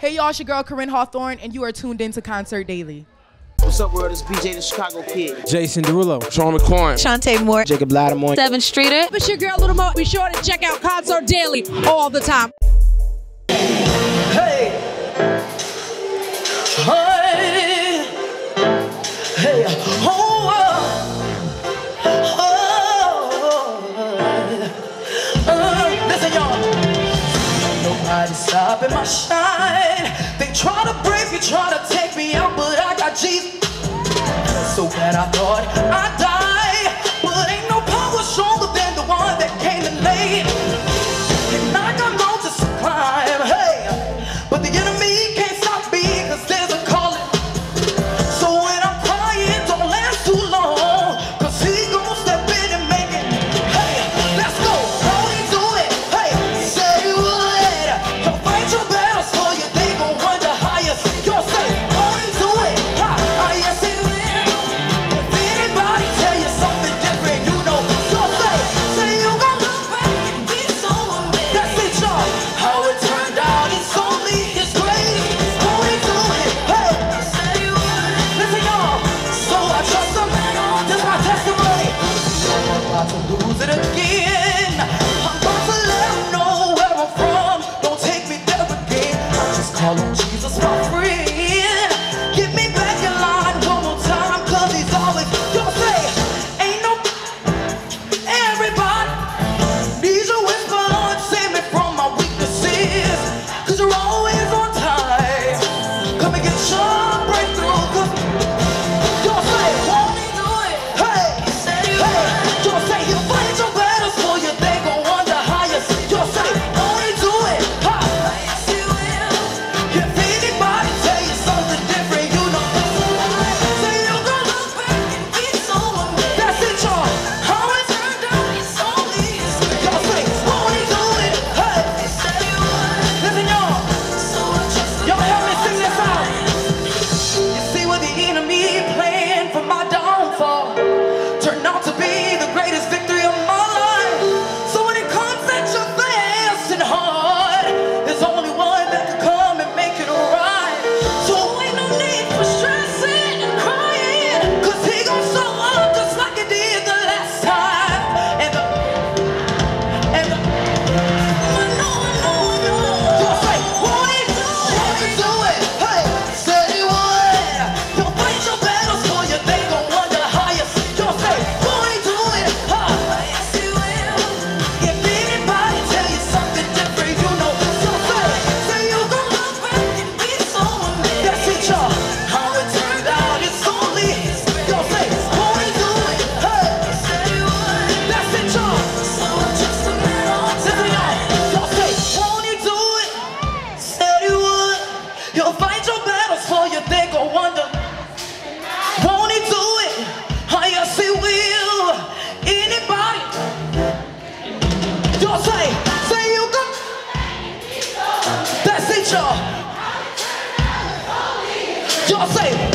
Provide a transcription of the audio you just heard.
Hey y'all, it's your girl Koryn Hawthorne, and you are tuned in to Concert Daily. What's up, world? It's BJ the Chicago Kid. Jason Derulo. Sean McCoy. Shantae Moore. Jacob Lattimore. 7th Streeter. It's your girl Little Mo. Be sure to check out Concert Daily all the time. Hey. Hey. Hey. Oh. Listen, y'all. Nobody stopping my shine. They try to break me, try to take me out, but I got Jesus. So bad I thought I'd die, but ain't no power stronger than the one that came and laid. And I got mountains to climb, hey, but the enemy can't stop me, cause there's a calling. So when I'm crying, don't last too long, cause he gon' step in and make it. Hey, let's go, won't he do it? Hey, say he would. He'll fight your battles for you, they gon' run the highest. You'll say, won't he do it? Ha, yes he will. If anybody tell you something different, you know, you'll say you gon' look back and be so amazed. That's it, y'all. How it turned out, it's only his grace. Won't he do it? Hey, say he would. Listen, y'all, so I trust him. This my testimony. I'm about to lose it again. I'm about to let him know where I'm from. Don't take me there again. I just call him Jesus, my friend. Get me back in line one more time, cause he's always, you'll say, ain't no, everybody needs a whisper, Lord, save me from my weaknesses, cause you're always on time. Come and get your breakthrough, cause you'll say, won't he do it? Hey, hey, you'll say he'll fight your battles for you, they gon' run the highest. You'll say, won't he do it? Ha, yes he will. If anybody tell you something different, you know, say you gon' look back and be so amazed. That's it, y'all. How it turned out, it's only his grace. Y'all say, won't he do it? Hey, he said he would. Listen, y'all. So I trust him. Y'all help me sing this out. You see what the enemy planned for my downfall turned out to be the greatest victory of my life. So when it comes at you fast and hard, there's only one that can come and make it right. So ain't no need for stressing and crying, cause he gon' show up just like he did the last time. I know. You'll say, won't he do it? Won't he do it? Hey, said he would. He'll fight your battles for you, they gon' run the highest. You'll say, won't he do it? Ha, yes he will. If anybody tell you something different, you know, you'll say you gon' look back and be so amazed. That's it, y'all. How it turned out, it's only his grace. You'll say, won't he do it? Hey, he said he would. That's it, y'all. So I trust him at all times. Listen, y'all. You'll say, won't he do it? Said he would. He'll fight your battles for you, they gon' wonder. Won't he do it? Oh, yes he will. Anybody? You'll say you gon'. That's it, y'all. You'll say,